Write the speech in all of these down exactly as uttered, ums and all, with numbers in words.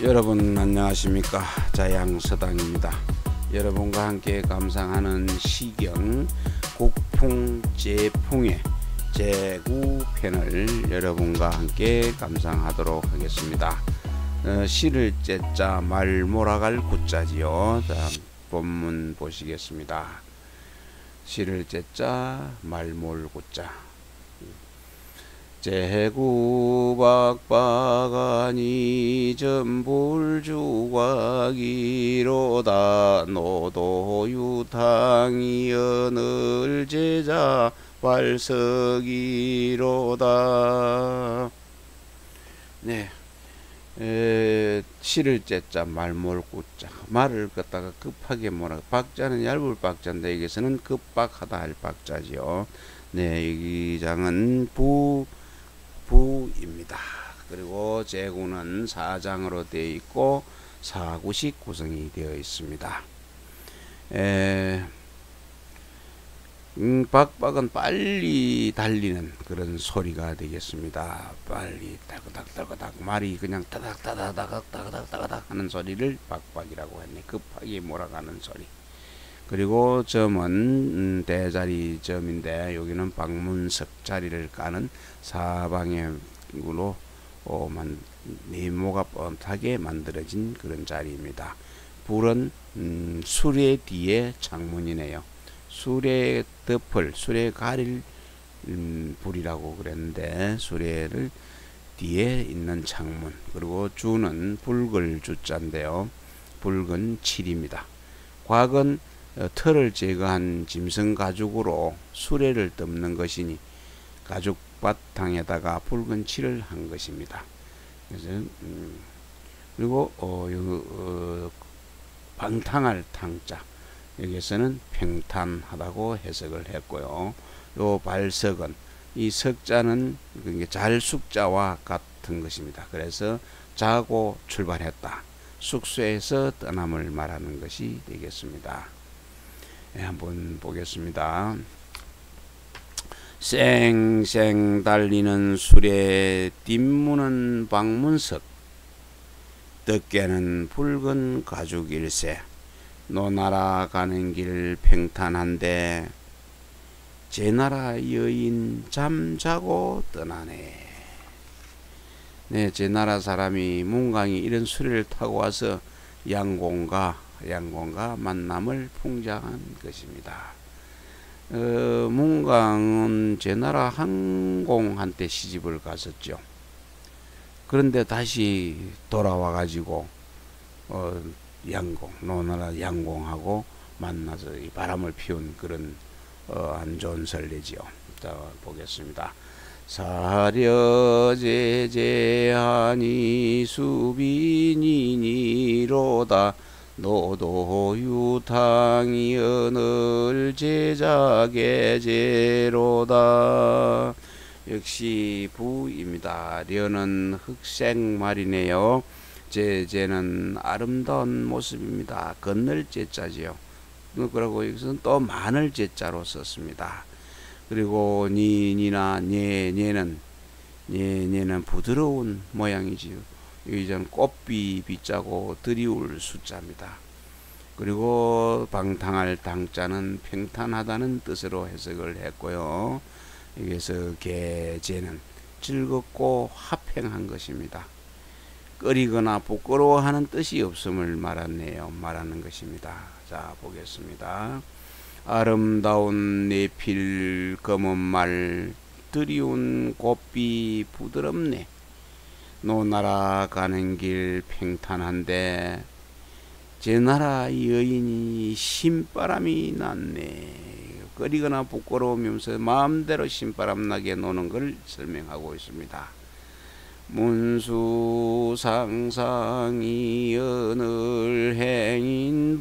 여러분 안녕하십니까. 자양서당입니다. 여러분과 함께 감상하는 시경 국풍제풍의 제구 편을 여러분과 함께 감상하도록 하겠습니다. 어, 시를 째자 말 몰아갈 구자지요. 자, 본문 보시겠습니다. 시를 째자 말몰 구자. 제구박박하니 전불주곽이로다 노도유탕이 어늘 제자 발석이로다. 네, 에, 시를 째자 말몰 구자. 말을 갖다가 급하게 몰아. 박자는 얇을 박자인데 여기서는 급박하다 할 박자지요. 네, 이 장은 부 부입니다. 그리고 제구는 사장으로 되어 있고 사구식 구성이 되어 있습니다. 에, 음, 박박은 빨리 달리는 그런 소리가 되겠습니다. 빨리 따그닥따그닥 말이 그냥 따닥따닥따그닥따그닥 하는 소리를 박박이라고 했네. 급하게 몰아가는 소리. 그리고 점은 음, 대자리 점인데 여기는 방문석 자리를 까는 사방으로 어, 만, 네모가 뻔하게 만들어진 그런 자리입니다. 불은 음, 수레 뒤에 창문이네요. 수레 덮을 수레 가릴 음, 불이라고 그랬는데 수레를 뒤에 있는 창문. 그리고 주는 붉을 주자인데요. 붉은 칠입니다. 곽은 어, 털을 제거한 짐승 가죽으로 수레를 덮는 것이니 가죽 바탕에다가 붉은 칠을 한 것입니다. 그래서 음, 그리고 어, 요, 어, 방탕할 탕자 여기서는 평탄하다고 해석을 했고요. 요 발석은 이 석자는 잘 숙자와 같은 것입니다. 그래서 자고 출발했다. 숙소에서 떠남을 말하는 것이 되겠습니다. 네, 한번 보겠습니다. 쌩쌩 달리는 수레 뒷문은 방문석 덮개는 붉은 가죽일세 노나라 가는 길 평탄한데 제나라 여인 잠자고 떠나네. 네, 제나라 사람이 문강이 이런 수레를 타고 와서 양공과 양공과 만남을 풍자한 것입니다. 어, 문강은 제나라 항공한테 시집을 갔었죠. 그런데 다시 돌아와 가지고 어, 양공 노나라 양공하고 만나서 이 바람을 피운 그런 어, 안 좋은 설레지요. 자, 보겠습니다. 사려제제하니 수비니니로다 노도유탕이 어늘 제자계제로다. 역시 부입니다. 려는 흑색말이네요. 제제는 아름다운 모습입니다. 건널 제자지요. 그리고 여기서는 또 많을 제자로 썼습니다. 그리고 니니나 녀 녀는 녀 녀는 부드러운 모양이지요. 여기는 꽃비 비자고 드리울 숫자입니다. 그리고 방탕할 당자는 평탄하다는 뜻으로 해석을 했고요. 여기서 계제는 즐겁고 화평한 것입니다. 꺼리거나 부끄러워하는 뜻이 없음을 말하네요. 말하는 것입니다. 자, 보겠습니다. 아름다운 내필 검은 말 드리운 꽃비 부드럽네. 노나라 가는 길 평탄한데 제나라 여인이 신바람이 났네. 꺼리거나 부끄러우면서 마음대로 신바람 나게 노는 걸 설명하고 있습니다. 문수상상이 어늘 행인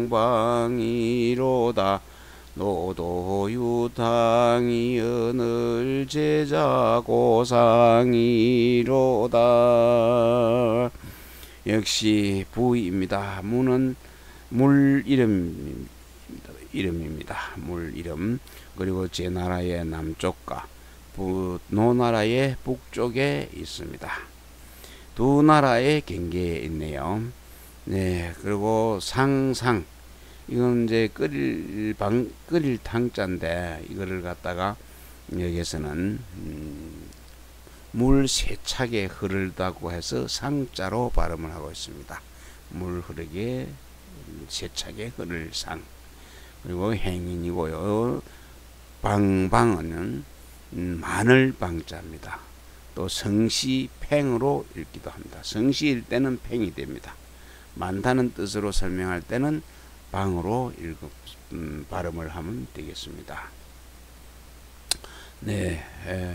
방방이로다 노도유탕이 어늘 제자고상이로다. 역시 부입니다. 무는 물 이름, 이름입니다. 물 이름. 그리고 제나라의 남쪽과 부, 노나라의 북쪽에 있습니다. 두 나라의 경계에 있네요. 네, 그리고 상상 이건 이제 끓일 방 끓일 탕자인데 이거를 갖다가 여기에서는 음, 물 세차게 흐르다고 해서 상자로 발음을 하고 있습니다. 물 흐르게 세차게 흐를 상. 그리고 행인이고요. 방방은 음, 마늘 방자입니다. 또 성시 팽으로 읽기도 합니다. 성시일 때는 팽이 됩니다. 많다는 뜻으로 설명할 때는 방으로 읽음, 음, 발음을 하면 되겠습니다. 네, 에,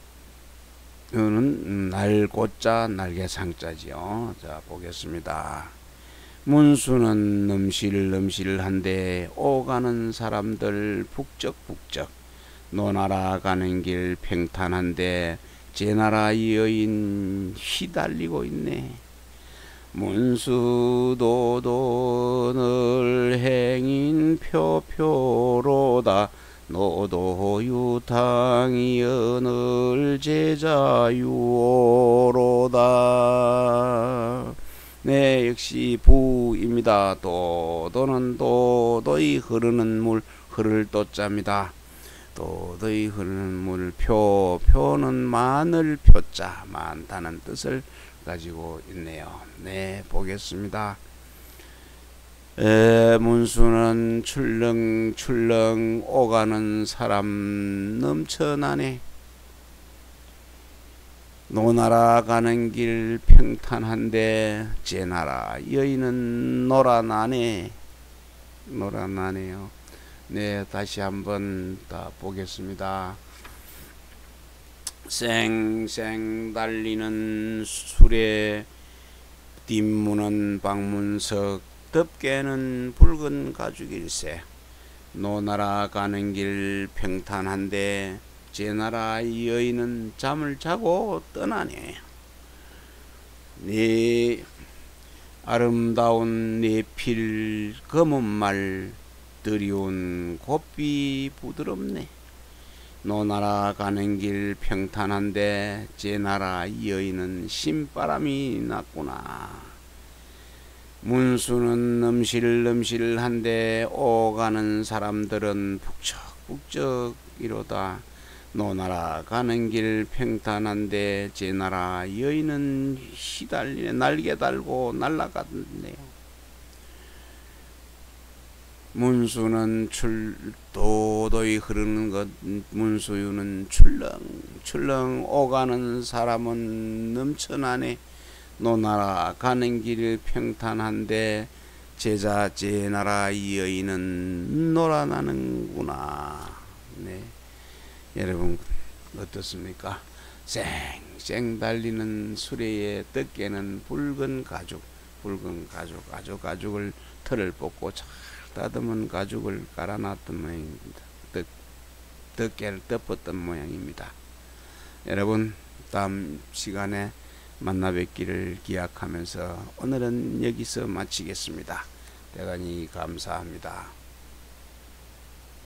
이거는 날고자 날개상자지요. 자, 보겠습니다. 문수는 넘실넘실한데 오가는 사람들 북적북적, 노나라 가는 길 평탄한데 제 나라 여인 휘달리고 있네. 문수도도 늘 행인 표표로다. 노도 유탕이여 늘 제자유오로다. 네, 역시 부입니다. 도도는 도도히 흐르는 물, 흐를 도자입니다. 도도히 흐르는 물, 표, 표는 마늘 표자, 많다는 뜻을 가지고 있네요. 네, 보겠습니다. 에, 문수는 출렁출렁 오가는 사람 넘쳐나네. 노나라 가는 길 평탄한데 제 나라 여인은 노란하네. 노란하네요. 네, 다시 한번 더 보겠습니다. 쌩쌩 달리는 수레, 뒷문은 방문석, 덮개는 붉은 가죽일세. 노나라 가는 길 평탄한데 제 나라 여인은 잠을 자고 떠나네. 네 아름다운 네필 검은 말, 드리운 곱비 부드럽네. 노나라 가는 길 평탄한데 제 나라 여인은 신바람이 났구나. 문수는 넘실넘실한데 오가는 사람들은 북적북적 이로다. 노나라 가는 길 평탄한데 제 나라 여인은 휘달리네. 날개 달고 날아갔네요. 문수는 출 도도히 흐르는 것, 문수유는 출렁출렁 오가는 사람은 넘쳐나네. 노나라 가는 길 평탄한데 제자 제 나라 여인은 놀아나는구나. 네, 여러분 어떻습니까? 쌩쌩 달리는 수레의 덮개는 붉은 가죽, 붉은 가죽, 아주 가죽을 털을 뽑고 잘 다듬은 가죽을 깔아놨던 모양입니다. 덮, 덮개를 덮었던 모양입니다. 여러분 다음 시간에 만나 뵙기를 기약하면서 오늘은 여기서 마치겠습니다. 대단히 감사합니다.